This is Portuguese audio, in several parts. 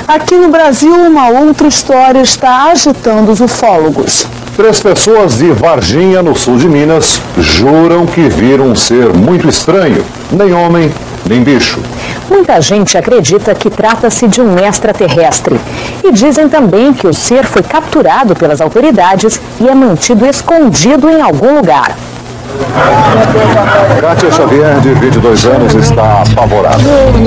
Aqui no Brasil, uma outra história está agitando os ufólogos. 3 pessoas de Varginha, no sul de Minas, juram que viram um ser muito estranho, nem homem, nem bicho. Muita gente acredita que trata-se de um extraterrestre. E dizem também que o ser foi capturado pelas autoridades e é mantido escondido em algum lugar. Kátia Xavier, de 22 anos, está apavorada.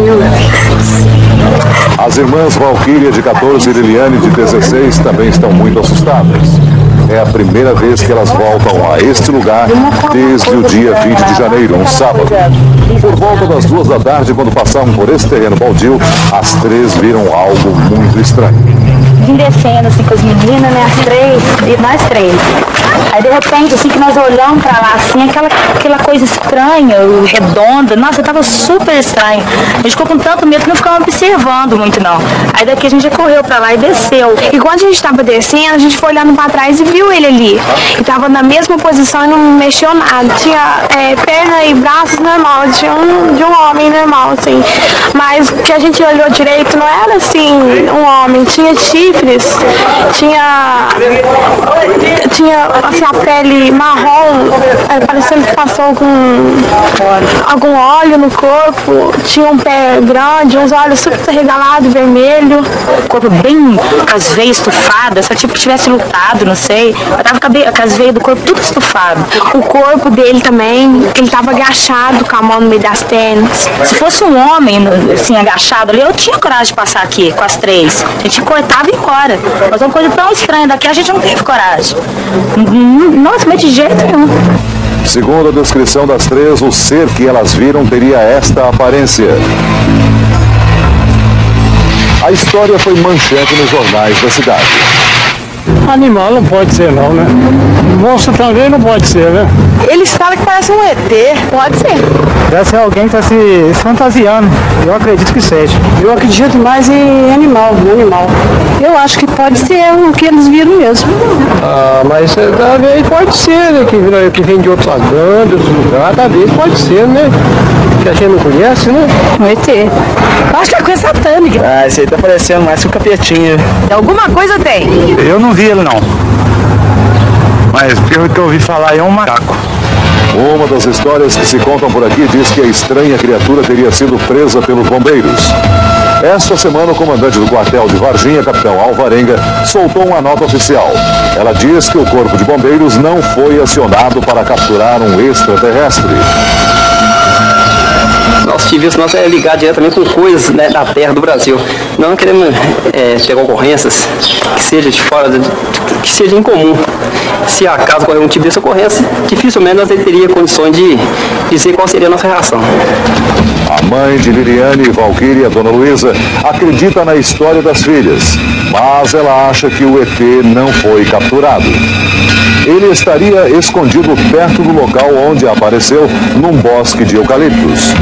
As irmãs Valquíria, de 14, e Liliane, de 16, também estão muito assustadas. É a primeira vez que elas voltam a este lugar desde o dia 20 de janeiro, um sábado. Por volta das 2 da tarde, quando passavam por esse terreno baldio, as 3 viram algo muito estranho. Vim descendo assim com as meninas, né, as 3, e nós 3. Aí de repente, assim que nós olhamos pra lá, assim, aquela coisa estranha, redonda, nossa, tava super estranho. A gente ficou com tanto medo que não ficava observando muito não. Aí daqui a gente já correu pra lá e desceu. E quando a gente tava descendo, a gente foi olhando pra trás e viu ele ali. E tava na mesma posição e não mexeu nada. Tinha perna e braços normal, de um homem normal, assim. Mas que a gente olhou direito não era assim, um homem, tinha chifres, tinha assim, a pele marrom, parecendo que passou algum óleo no corpo, tinha um pé grande, uns olhos super arregalados, vermelho. O corpo bem com as veias estufadas, só tipo que tivesse lutado, não sei. Eu tava com as veias do corpo tudo estufado. O corpo dele também, ele tava agachado com a mão no meio das pernas. Se fosse um homem, assim, agachado ali, eu tinha coragem de passar aqui com as 3. A gente cortava e ia embora. Mas uma coisa tão estranha daqui, a gente não teve coragem. Nossa, mas de jeito nenhum. Segundo a descrição das 3, o ser que elas viram teria esta aparência. A história foi manchete nos jornais da cidade. Animal não pode ser não, né? Monstro também não pode ser, né? Eles falam que parece um ET. Pode ser. Deve ser alguém que está se fantasiando. Eu acredito que seja. Eu acredito mais em animal. Eu acho que pode ser o que eles viram mesmo. Ah, mas talvez pode ser, né? Que vem de outros lugares, talvez pode ser, né? Que a gente não conhece, né? Um ET. Acho que é coisa satânica. Ah, esse aí tá parecendo mais que um capetinha. Alguma coisa tem. Eu não vi ele não. Mas pelo que eu ouvi falar é um macaco. Uma das histórias que se contam por aqui diz que a estranha criatura teria sido presa pelos bombeiros. Esta semana, o comandante do quartel de Varginha, capitão Alvarenga, soltou uma nota oficial. Ela diz que o corpo de bombeiros não foi acionado para capturar um extraterrestre. Nosso serviço nosso é ligar diretamente com coisas, né, da terra do Brasil. Não queremos pegar ocorrências que seja de fora, que seja incomum. Se acaso ocorrer um tipo de ocorrência, dificilmente nós teríamos condições de dizer qual seria a nossa reação. A mãe de Liliane e Valquíria, Dona Luísa, acredita na história das filhas, mas ela acha que o ET não foi capturado. Ele estaria escondido perto do local onde apareceu, num bosque de eucaliptos.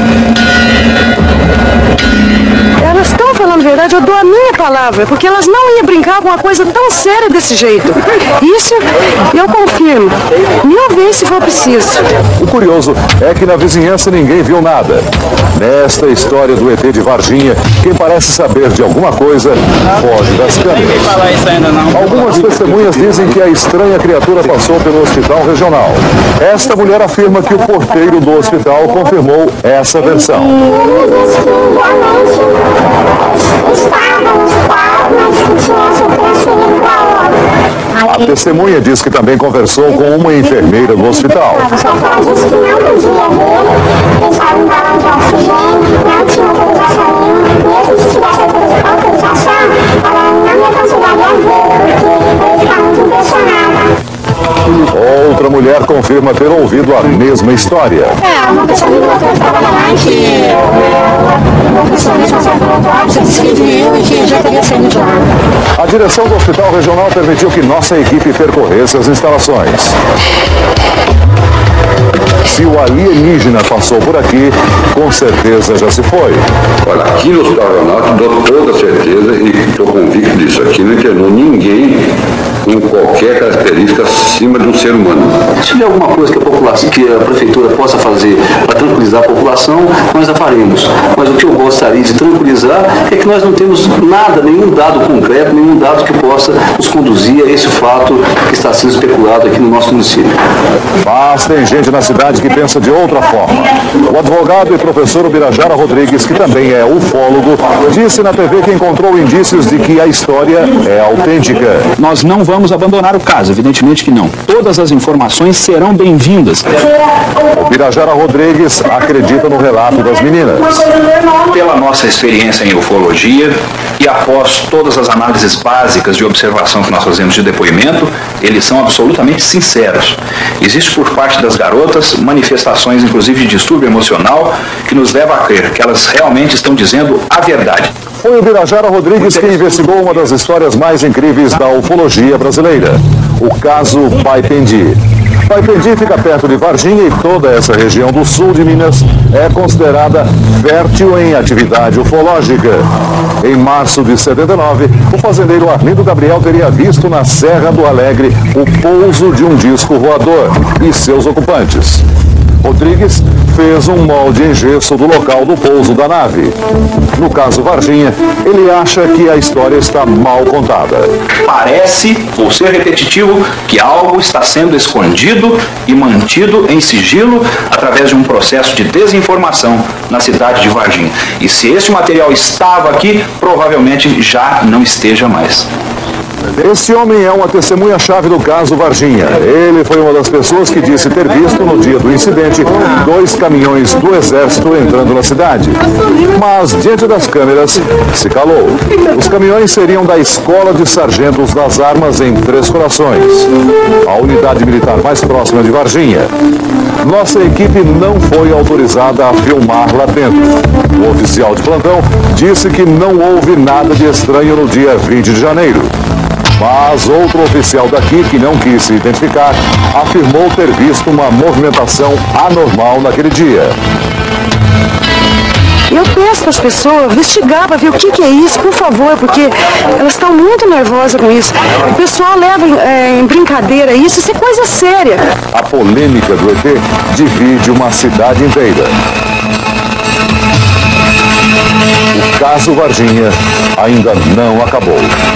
Elas estão falando a verdade, eu dou a minha palavra, porque elas não iam brincar com uma coisa tão séria desse jeito. Isso eu confirmo. 1000 vezes se for preciso. O curioso é que na vizinhança ninguém viu nada. Nesta história do ET de Varginha, quem parece saber de alguma coisa foge das câmeras. Algumas testemunhas dizem que a estranha criatura passou pelo hospital regional. Esta mulher afirma que o porteiro do hospital confirmou essa versão. A testemunha diz que também conversou com uma enfermeira do hospital. Outra mulher confirma ter ouvido a mesma história. Uma pessoa me contou que estava lá e que uma pessoa me passou pelo autópsia, disse que viu e que já teria saído de lá. A direção do Hospital Regional permitiu que nossa equipe percorresse as instalações. Se o alienígena passou por aqui, com certeza já se foi. Olha, aqui no Hospital Regional, te dou toda certeza e estou convicto disso. Aqui não internou ninguém com qualquer característica fica acima de um ser humano. Se tiver alguma coisa que a população, que a prefeitura possa fazer para tranquilizar a população, nós a faremos. Mas o que eu gostaria de tranquilizar é que nós não temos nada, nenhum dado concreto, nenhum dado que possa nos conduzir a esse fato que está sendo especulado aqui no nosso município. Mas tem gente na cidade que pensa de outra forma. O advogado e professor Ubirajara Rodrigues, que também é ufólogo, disse na TV que encontrou indícios de que a história é autêntica. Nós não vamos abandonar o caso, evidentemente que não. Todas as informações serão bem-vindas. Ubirajara Rodrigues acredita no relato das meninas. Pela nossa experiência em ufologia e após todas as análises básicas de observação que nós fazemos de depoimento, eles são absolutamente sinceros. Existe por parte das garotas manifestações, inclusive, de distúrbio emocional, que nos leva a crer que elas realmente estão dizendo a verdade. Foi o Ubirajara Rodrigues quem investigou uma das histórias mais incríveis da ufologia brasileira, o caso Baipendi. Baipendi fica perto de Varginha e toda essa região do sul de Minas é considerada fértil em atividade ufológica. Em março de 79, o fazendeiro Arlindo Gabriel teria visto na Serra do Alegre o pouso de um disco voador e seus ocupantes. Rodrigues fez um molde em gesso do local do pouso da nave. No caso Varginha, ele acha que a história está mal contada. Parece, por ser repetitivo, que algo está sendo escondido e mantido em sigilo através de um processo de desinformação na cidade de Varginha. E se este material estava aqui, provavelmente já não esteja mais. Esse homem é uma testemunha-chave do caso Varginha. Ele foi uma das pessoas que disse ter visto, no dia do incidente, 2 caminhões do Exército entrando na cidade. Mas, diante das câmeras, se calou. Os caminhões seriam da Escola de Sargentos das Armas em Três Corações, a unidade militar mais próxima de Varginha. Nossa equipe não foi autorizada a filmar lá dentro. O oficial de plantão disse que não houve nada de estranho no dia 20 de janeiro. Mas outro oficial daqui, que não quis se identificar, afirmou ter visto uma movimentação anormal naquele dia. Eu peço para as pessoas investigar para ver o que é isso, por favor, porque elas estão muito nervosas com isso. O pessoal leva em brincadeira isso é coisa séria. A polêmica do ET divide uma cidade inteira. O caso Varginha ainda não acabou.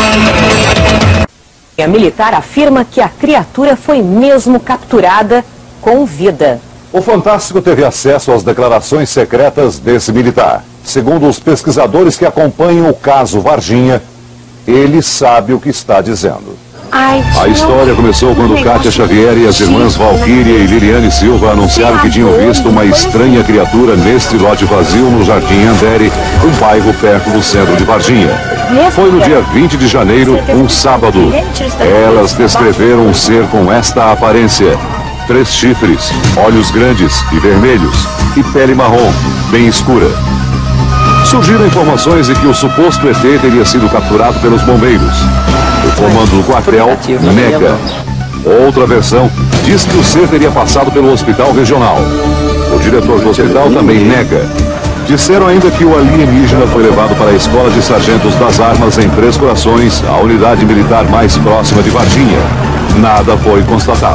A militar afirma que a criatura foi mesmo capturada com vida. O Fantástico teve acesso às declarações secretas desse militar. Segundo os pesquisadores que acompanham o caso Varginha, ele sabe o que está dizendo. A história começou quando Kátia Xavier e as irmãs Valquíria e Liliane Silva anunciaram que tinham visto uma estranha criatura neste lote vazio no Jardim Andere, um bairro perto do centro de Varginha. Foi no dia 20 de janeiro, um sábado. Elas descreveram um ser com esta aparência: 3 chifres, olhos grandes e vermelhos e pele marrom, bem escura. Surgiram informações de que o suposto ET teria sido capturado pelos bombeiros. O comando do quartel nega. Outra versão diz que o ser teria passado pelo hospital regional. O diretor do hospital também nega. Disseram ainda que o alienígena foi levado para a Escola de Sargentos das Armas em Três Corações, a unidade militar mais próxima de Varginha. Nada foi constatado.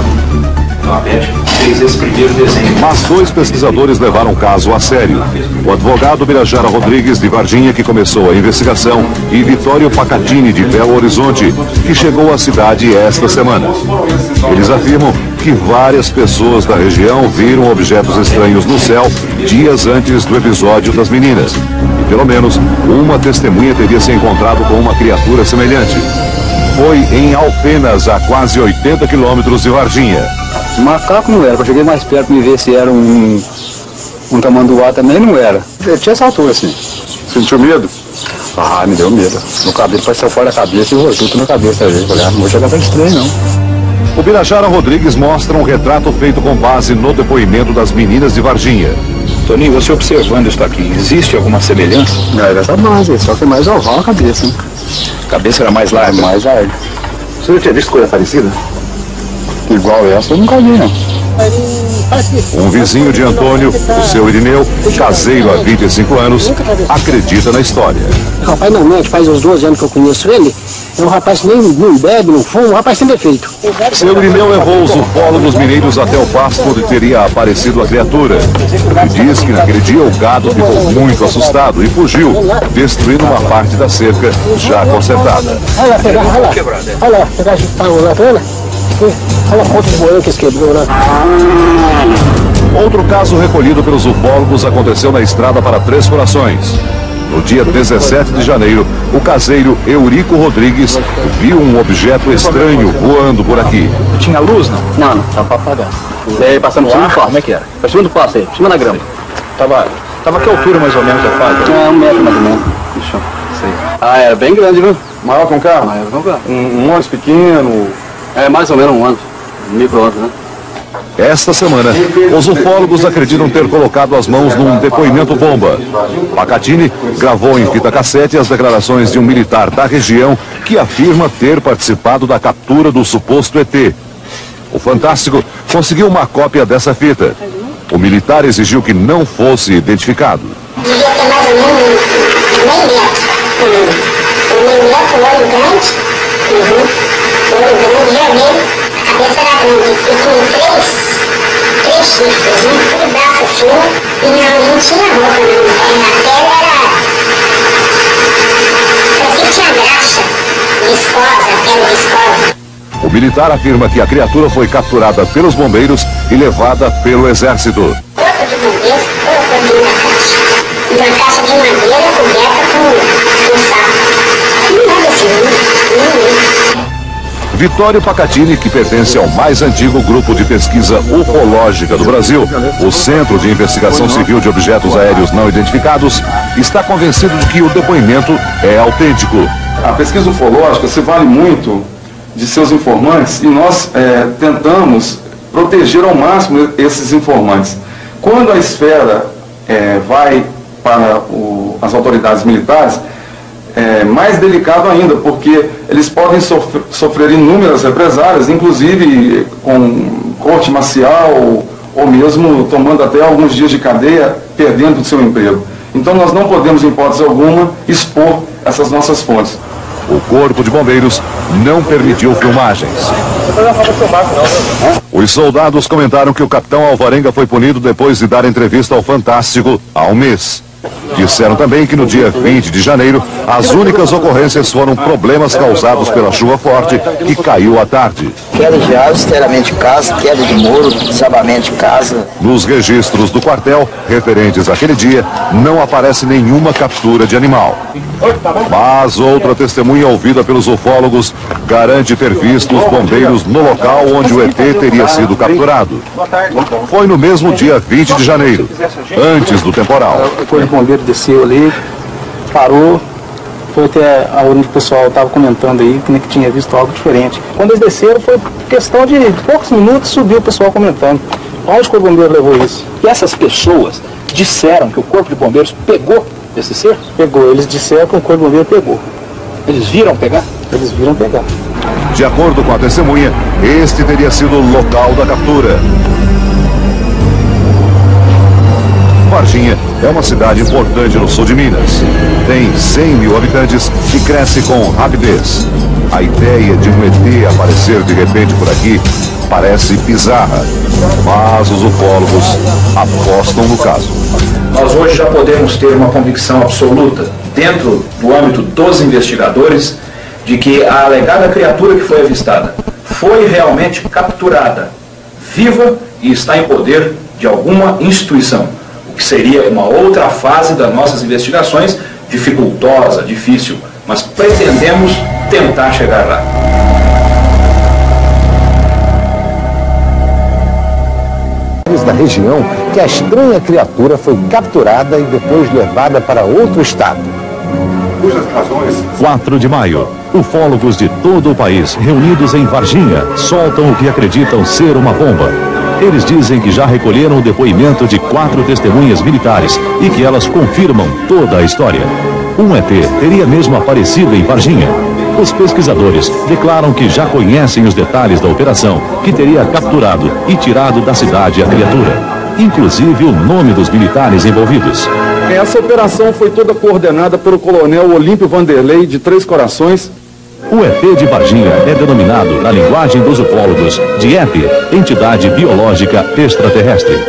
Fez esse primeiro desenho. Mas 2 pesquisadores levaram o caso a sério. O advogado Ubirajara Rodrigues, de Varginha, que começou a investigação, e Vitório Pacatini, de Belo Horizonte, que chegou à cidade esta semana. Eles afirmam que várias pessoas da região viram objetos estranhos no céu dias antes do episódio das meninas. E pelo menos uma testemunha teria se encontrado com uma criatura semelhante. Foi em Alpenas, a quase 80 quilômetros de Varginha. Macaco não era, eu cheguei mais perto me ver se era um tamanduá também, não era. Eu tinha essa altura assim. Sentiu medo? Ah, me deu medo. No cabelo, passou fora da cabeça e rotou tudo na cabeça. Eu falei, não vou chegar tão estranho não. O Ubirajara Rodrigues mostra um retrato feito com base no depoimento das meninas de Varginha. Toninho, você observando isso aqui, existe alguma semelhança? É dessa base, só que mais oval a cabeça. Hein? A cabeça era mais larga? Mais larga. Você já tinha visto coisa parecida? Igual essa eu nunca vi, não. Um vizinho de Antônio, o seu Irineu, caseiro há 25 anos, acredita na história. O rapaz não mente, faz uns 12 anos que eu conheço ele. É um rapaz que nem não bebe, não fuma, um rapaz sem defeito. Seu Irineu levou os ufólogos mineiros até o pasto onde teria aparecido a criatura. E diz que naquele dia o gado ficou muito assustado e fugiu, destruindo uma parte da cerca já consertada. Olha lá, pegar, olha lá. Olha lá, pegar a lá, olha. Olha a ponta de boião que eles quebrou lá. Outro caso recolhido pelos ufólogos aconteceu na estrada para Três Corações. No dia 17 de janeiro, o caseiro Eurico Rodrigues viu um objeto estranho voando por aqui. Tinha luz, não? Não, tava apagado. E aí, passando por cima do pasto. Como é que era? Por cima do pasto aí, por cima da grama. Tava que altura mais ou menos a fase? É, 1 metro mais ou menos. Deixa eu sei. Ah, era bem grande, viu? Maior que um carro? Maior que um carro. Um ônibus pequeno? É, mais ou menos um ônibus. Micro-ônibus, né? Esta semana, os ufólogos acreditam ter colocado as mãos num depoimento bomba. Pacatini gravou em fita cassete as declarações de um militar da região que afirma ter participado da captura do suposto ET. O Fantástico conseguiu uma cópia dessa fita. O militar exigiu que não fosse identificado. Devia ter mais ou menos meio metro. Meio metro, olho grande. Olho grande, vermelho. A cabeça era grande. E com três chifres, né? Tudo braço fino. E não tinha roupa, não. Na pele era... parecia que tinha graxa. Viscosa, pele viscosa. O militar afirma que a criatura foi capturada pelos bombeiros e levada pelo exército. O corpo de bombeiros colocou dentro da caixa. Uma caixa de madeira coberta com saco. Não é desse mundo. Vitório Pacatini, que pertence ao mais antigo grupo de pesquisa ufológica do Brasil, o Centro de Investigação Civil de Objetos Aéreos Não Identificados, está convencido de que o depoimento é autêntico. A pesquisa ufológica se vale muito de seus informantes e nós tentamos proteger ao máximo esses informantes. Quando a esfera vai para as autoridades militares, é mais delicado ainda, porque eles podem sofrer inúmeras represálias, inclusive com corte marcial ou mesmo tomando até alguns dias de cadeia, perdendo o seu emprego. Então nós não podemos, em hipótese alguma, expor essas nossas fontes. O Corpo de Bombeiros não permitiu filmagens. Os soldados comentaram que o capitão Alvarenga foi punido depois de dar entrevista ao Fantástico há um mês. Disseram também que no dia 20 de janeiro, as únicas ocorrências foram problemas causados pela chuva forte que caiu à tarde. Queda de árvores, esteiramente de casa, queda de muro, desabamento de casa. Nos registros do quartel, referentes àquele dia, não aparece nenhuma captura de animal. Mas outra testemunha ouvida pelos ufólogos garante ter visto os bombeiros no local onde o ET teria sido capturado. Foi no mesmo dia 20 de janeiro, antes do temporal. O bombeiro desceu ali, parou, foi até onde o pessoal estava comentando aí que tinha visto algo diferente. Quando eles desceram, foi questão de poucos minutos, subiu o pessoal comentando. Onde que o bombeiro levou isso? E essas pessoas disseram que o corpo de bombeiros pegou esse ser? Pegou, eles disseram que o corpo de bombeiro pegou. Eles viram pegar? Eles viram pegar. De acordo com a testemunha, este teria sido o local da captura. Varginha é uma cidade importante no sul de Minas. Tem 100 mil habitantes e cresce com rapidez. A ideia de um ET aparecer de repente por aqui parece bizarra, mas os ufólogos apostam no caso. Nós hoje já podemos ter uma convicção absoluta, dentro do âmbito dos investigadores, de que a alegada criatura que foi avistada foi realmente capturada, viva e está em poder de alguma instituição. Que seria uma outra fase das nossas investigações, dificultosa, difícil, mas pretendemos tentar chegar lá. Da região que a estranha criatura foi capturada e depois levada para outro estado. 4 de maio, ufólogos de todo o país reunidos em Varginha soltam o que acreditam ser uma bomba. Eles dizem que já recolheram o depoimento de 4 testemunhas militares e que elas confirmam toda a história. Um ET teria mesmo aparecido em Varginha. Os pesquisadores declaram que já conhecem os detalhes da operação que teria capturado e tirado da cidade a criatura, inclusive o nome dos militares envolvidos. Essa operação foi toda coordenada pelo coronel Olímpio Vanderlei, de Três Corações. O ET de Varginha é denominado, na linguagem dos ufólogos, de ET, Entidade Biológica Extraterrestre.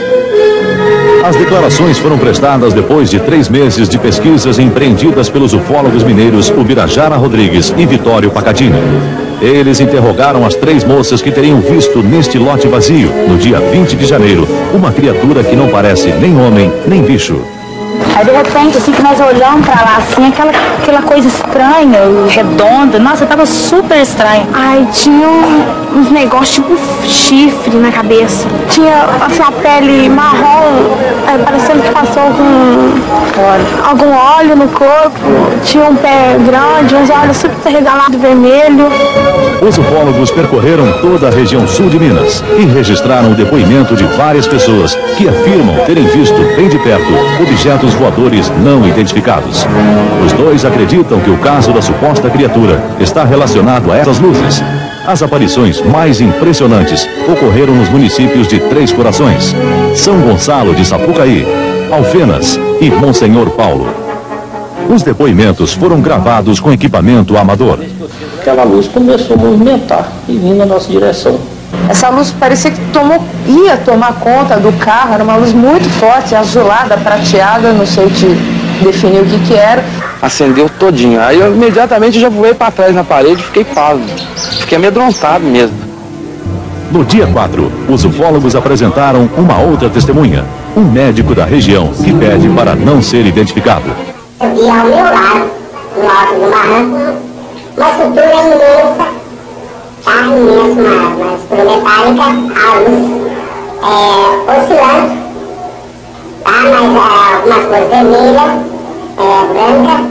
As declarações foram prestadas depois de 3 meses de pesquisas empreendidas pelos ufólogos mineiros Ubirajara Rodrigues e Vitório Pacatini. Eles interrogaram as 3 moças que teriam visto neste lote vazio, no dia 20 de janeiro, uma criatura que não parece nem homem, nem bicho. Aí de repente, assim que nós olhamos pra lá, assim, aquela coisa estranha, redonda, nossa, tava super estranho. Ai, tinha uns negócios tipo chifre na cabeça. Tinha assim, a pele marrom, parecendo que passou algum óleo no corpo. Tinha um pé grande, uns olhos super regalados vermelho. Os ufólogos percorreram toda a região sul de Minas e registraram o depoimento de várias pessoas que afirmam terem visto bem de perto objetos voadores não identificados. Os 2 acreditam que o caso da suposta criatura está relacionado a essas luzes. As aparições mais impressionantes ocorreram nos municípios de Três Corações, São Gonçalo de Sapucaí, Alfenas e Monsenhor Paulo. Os depoimentos foram gravados com equipamento amador. Aquela luz começou a movimentar e vir na nossa direção. Essa luz parecia que ia tomar conta do carro, era uma luz muito forte, azulada, prateada, não sei te definir o que era. Acendeu todinho. Aí eu imediatamente já voei para trás na parede e fiquei pálido. Fiquei amedrontado mesmo. No dia 4, os ufólogos apresentaram uma outra testemunha, um médico da região que pede para não ser identificado. Eu vi ao meu lado, no alto do barranco, uma estrutura imensa, tá? Imensa, uma estrutura metálica, a luz oscilando, tá? Mas algumas cores vermelhas, branca,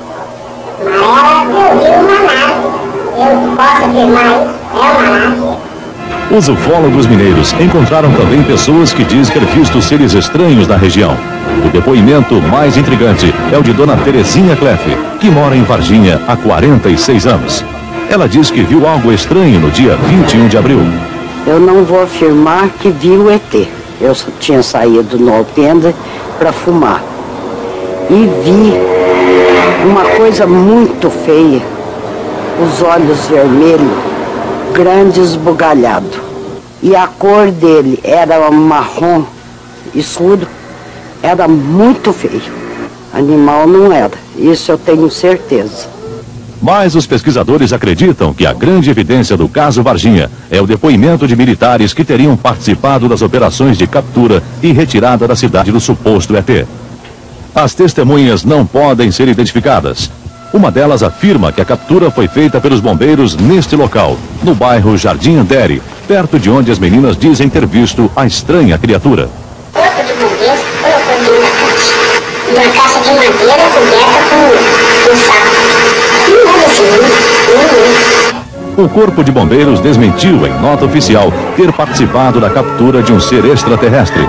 amarela. Eu vi uma nave, eu posso afirmar isso, é uma nave. Os ufólogos mineiros encontraram também pessoas que dizem ter visto seres estranhos na região. O depoimento mais intrigante é o de Dona Terezinha Clefe, que mora em Varginha há 46 anos. Ela diz que viu algo estranho no dia 21 de abril. Eu não vou afirmar que vi o ET. Eu tinha saído no alpendre para fumar. E vi uma coisa muito feia. Os olhos vermelhos, grande esbugalhado. E a cor dele era um marrom escuro. Era muito feio. Animal não era. Isso eu tenho certeza. Mas os pesquisadores acreditam que a grande evidência do caso Varginha é o depoimento de militares que teriam participado das operações de captura e retirada da cidade do suposto ET. As testemunhas não podem ser identificadas. Uma delas afirma que a captura foi feita pelos bombeiros neste local, no bairro Jardim Andere, perto de onde as meninas dizem ter visto a estranha criatura. Corpo de bombeiros colocou dentro da caixa. Uma caixa de madeira coberta com saco. Não é desse mundo, O Corpo de Bombeiros desmentiu em nota oficial ter participado da captura de um ser extraterrestre.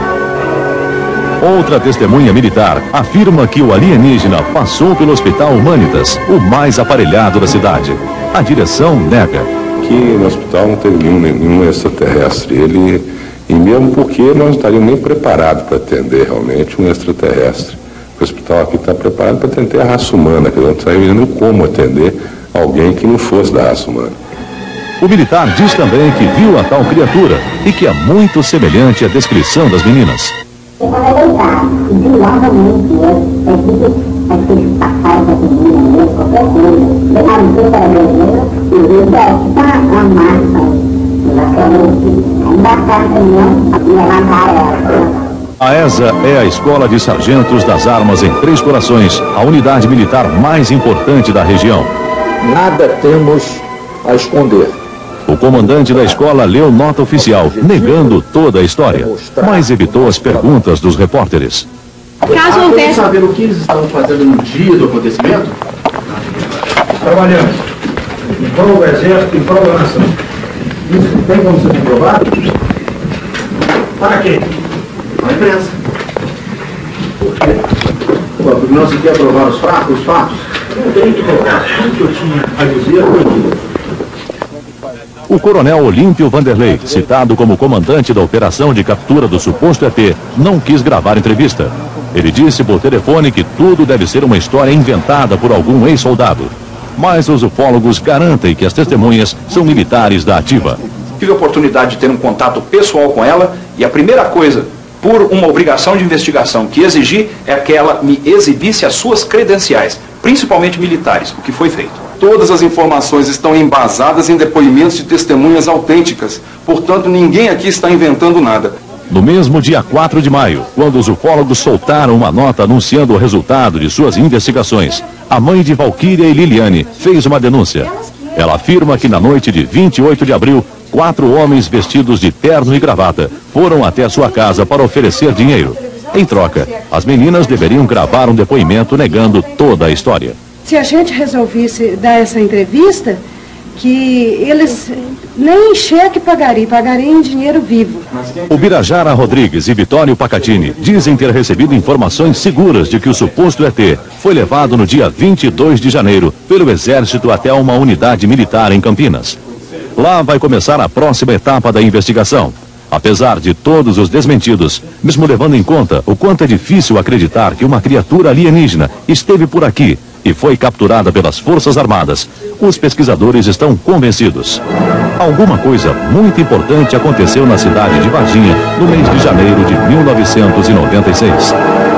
Outra testemunha militar afirma que o alienígena passou pelo Hospital Humanitas, o mais aparelhado da cidade. A direção nega. Aqui no hospital não teve nenhum extraterrestre. E mesmo porque nós não estaríamos nem preparados para atender realmente um extraterrestre. O hospital aqui está preparado para atender a raça humana, que não sabia nem como atender alguém que não fosse da raça humana. O militar diz também que viu a tal criatura e que é muito semelhante à descrição das meninas. Você vai deitar e viu novamente aqueles passados da menina mesmo, qualquer coisa. Levar um tempo para vermelho e ver que a massa da cama ainda está no caminhão e levantar ela. A ESA é a Escola de Sargentos das Armas em Três Corações, a unidade militar mais importante da região. Nada temos a esconder. O comandante da escola leu nota oficial, negando toda a história, mas evitou as perguntas dos repórteres. Caso houvesse... saber o que eles estavam fazendo no dia do acontecimento? Trabalhando em prol do exército, em prol da nação. Isso tem como ser comprovado? Para quê? A imprensa. Por quê? Porque não se quer provar os fatos. não tem que tocar. Tudo que eu tinha a dizer foi dito. O coronel Olímpio Vanderlei, citado como comandante da operação de captura do suposto ET, não quis gravar entrevista. Ele disse por telefone que tudo deve ser uma história inventada por algum ex-soldado. Mas os ufólogos garantem que as testemunhas são militares da ativa. Tive a oportunidade de ter um contato pessoal com ela e a primeira coisa, por uma obrigação de investigação que exigi, é que ela me exibisse as suas credenciais, principalmente militares, o que foi feito. Todas as informações estão embasadas em depoimentos de testemunhas autênticas, portanto ninguém aqui está inventando nada. No mesmo dia 4 de maio, quando os ufólogos soltaram uma nota anunciando o resultado de suas investigações, a mãe de Valquíria e Liliane fez uma denúncia. Ela afirma que na noite de 28 de abril, 4 homens vestidos de terno e gravata foram até sua casa para oferecer dinheiro. Em troca, as meninas deveriam gravar um depoimento negando toda a história. Se a gente resolvesse dar essa entrevista, que eles nem em cheque pagariam em dinheiro vivo. O Birajara Rodrigues e Vitório Pacatini dizem ter recebido informações seguras de que o suposto ET foi levado no dia 22 de janeiro pelo Exército até uma unidade militar em Campinas. Lá vai começar a próxima etapa da investigação. Apesar de todos os desmentidos, mesmo levando em conta o quanto é difícil acreditar que uma criatura alienígena esteve por aqui e foi capturada pelas Forças Armadas, os pesquisadores estão convencidos. Alguma coisa muito importante aconteceu na cidade de Varginha no mês de janeiro de 1996.